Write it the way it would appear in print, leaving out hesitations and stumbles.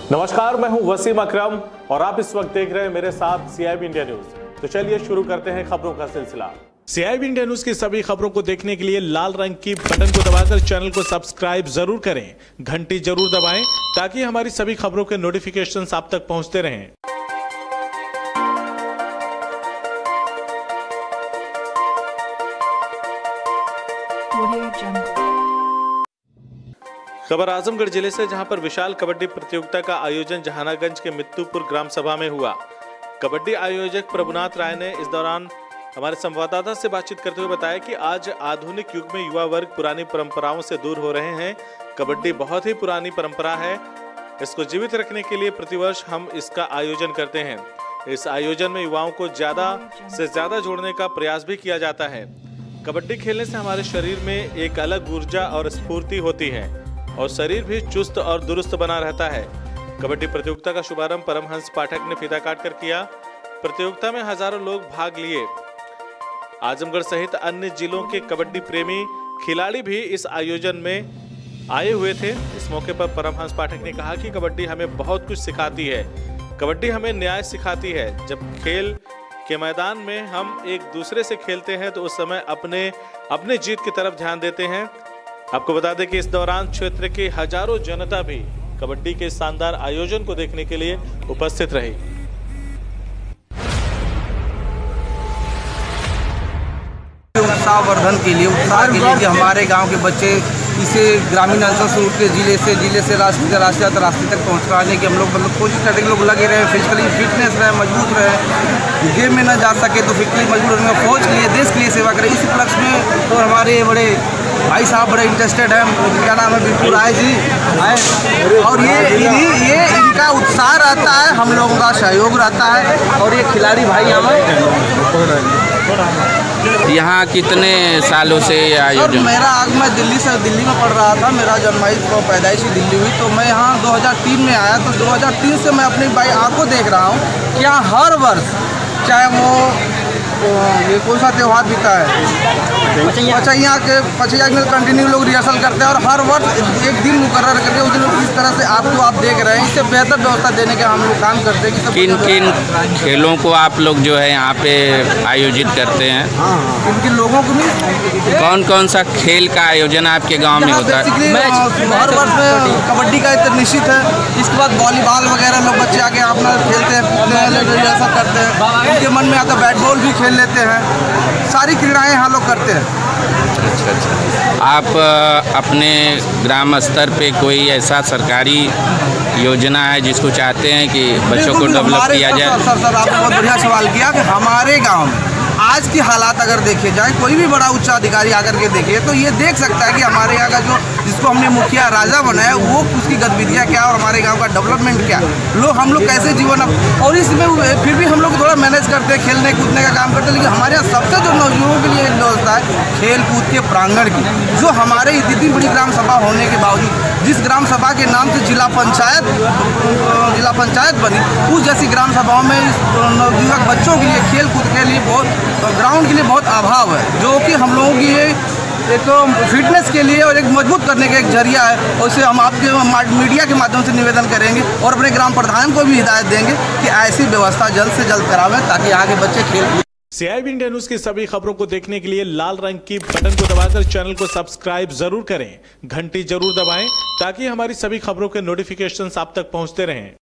नमस्कार, मैं हूं वसीम अकरम और आप इस वक्त देख रहे हैं मेरे साथ CIB इंडिया न्यूज। तो चलिए शुरू करते हैं खबरों का सिलसिला। CIB इंडिया न्यूज की सभी खबरों को देखने के लिए लाल रंग की बटन को दबाकर चैनल को सब्सक्राइब जरूर करें, घंटी जरूर दबाएं ताकि हमारी सभी खबरों के नोटिफिकेशन आप तक पहुंचते रहें। खबर आजमगढ़ जिले से, जहां पर विशाल कबड्डी प्रतियोगिता का आयोजन जहानागंज के मित्तुपुर ग्राम सभा में हुआ। कबड्डी आयोजक प्रभुनाथ राय ने इस दौरान हमारे संवाददाता से बातचीत करते हुए बताया कि आज आधुनिक युग में युवा वर्ग पुरानी परंपराओं से दूर हो रहे हैं। कबड्डी बहुत ही पुरानी परंपरा है, इसको जीवित रखने के लिए प्रतिवर्ष हम इसका आयोजन करते हैं। इस आयोजन में युवाओं को ज्यादा से ज्यादा जोड़ने का प्रयास भी किया जाता है। कबड्डी खेलने से हमारे शरीर में एक अलग ऊर्जा और स्फूर्ति होती है और शरीर भी चुस्त और दुरुस्त बना रहता है। कबड्डी प्रतियोगिता का शुभारंभ परमहंस पाठक ने फीता काटकर किया। प्रतियोगिता में हजारों लोग भाग लिए। आजमगढ़ सहित अन्य जिलों के कबड्डी प्रेमी खिलाड़ी भी इस आयोजन में आए हुए थे। इस मौके पर परमहंस पाठक ने कहा कि कबड्डी हमें बहुत कुछ सिखाती है। कबड्डी हमें न्याय सिखाती है। जब खेल के मैदान में हम एक दूसरे से खेलते हैं तो उस समय अपने जीत की तरफ ध्यान देते हैं। आपको बता दें कि इस दौरान क्षेत्र के हजारों जनता भी कबड्डी के शानदार आयोजन को देखने के लिए उपस्थित रही। उत्साह वर्धन के लिए कि हमारे गांव के बच्चे इसे ग्रामीण अंचल से उठ के जिले से राष्ट्रीय तक पहुंचाने की हम लोग कोशिश करते हैं। लोग लगे रहे, फिजिकली फिटनेस रहे, मजबूत रहे, गेम में न जा सके तो फिजिकली मजबूत रहेंगे, फौज के लिए देश के लिए सेवा करें। इस उपलक्ष्य में तो हमारे बड़े भाई साहब बड़े इंटरेस्टेड हैं, जिनका नाम है बिल्कुल राय जी आए, और ये इनका उत्साह रहता है, हम लोगों का सहयोग रहता है। और ये खिलाड़ी भाई यहाँ कितने सालों से आयोजन? मैं दिल्ली में पढ़ रहा था। मेरा पैदाइशी दिल्ली हुई, तो मैं यहाँ 2003 में आया। तो 2003 से मैं अपनी भाई आंखों देख रहा हूँ कि यहाँ हर वर्ष, चाहे वो ये कौन सा त्यौहार बीता है, पचैया के पचैया में कंटिन्यू लोग रिहर्सल करते हैं और हर वर्ष एक दिन मुकर्रर करके उस दिन इस तरह से आप देख रहे हैं। इससे बेहतर व्यवस्था देने के हम लोग काम करते हैं। किन खेलों को आप लोग जो है यहाँ पे आयोजित करते हैं? किन लोगों को भी कौन सा खेल का आयोजन आपके गाँव में होता है? हर वर्ष में कबड्डी का इतना निश्चित है। इसके बाद वॉलीबॉल वगैरह लोग बच्चे आके अपना खेलते हैं, रिहर्सल करते हैं। उनके मन में आता बैट बॉल भी खेल लेते हैं। सारी क्रीड़ाएं यहाँ लोग करते हैं। अच्छा। आप अपने ग्राम स्तर पे कोई ऐसा सरकारी योजना है जिसको चाहते हैं कि बच्चों को डेवलप किया जाए? सर आपने बहुत बढ़िया सवाल किया कि हमारे गांव में आज की हालात अगर देखे जाए, कोई भी बड़ा उच्च अधिकारी आकर के देखे तो ये देख सकता है कि हमारे यहाँ का जो जिसको हमने मुखिया राजा बनाया वो उसकी गतिविधियाँ क्या और हमारे गांव का डेवलपमेंट क्या, हम लोग कैसे जीवन। और इसमें फिर भी हम लोग थोड़ा मैनेज करते हैं, खेलने कूदने का काम करते हैं। लेकिन हमारे यहाँ सबसे जो नौजवानों के लिए एक व्यवस्था है खेल कूद के प्रांगण की, जो हमारे इतनी बड़ी ग्राम सभा होने के बावजूद, जिस ग्राम सभा के नाम से जिला पंचायत बनी, उस जैसी ग्राम सभाओं में नवयुवक बच्चों के लिए खेल कूद के लिए ग्राउंड के लिए बहुत अभाव है, जो कि हम लोगों की एक फिटनेस के लिए और एक मजबूत करने का एक जरिया है। और इसे हम आपके मीडिया के माध्यम से निवेदन करेंगे और अपने ग्राम प्रधान को भी हिदायत देंगे कि ऐसी व्यवस्था जल्द से जल्द करावें ताकि आगे बच्चे खेल। CIB इंडिया न्यूज की सभी खबरों को देखने के लिए लाल रंग की बटन को दबाकर चैनल को सब्सक्राइब जरूर करें, घंटी जरूर दबाएं ताकि हमारी सभी खबरों के नोटिफिकेशन आप तक पहुंचते रहें।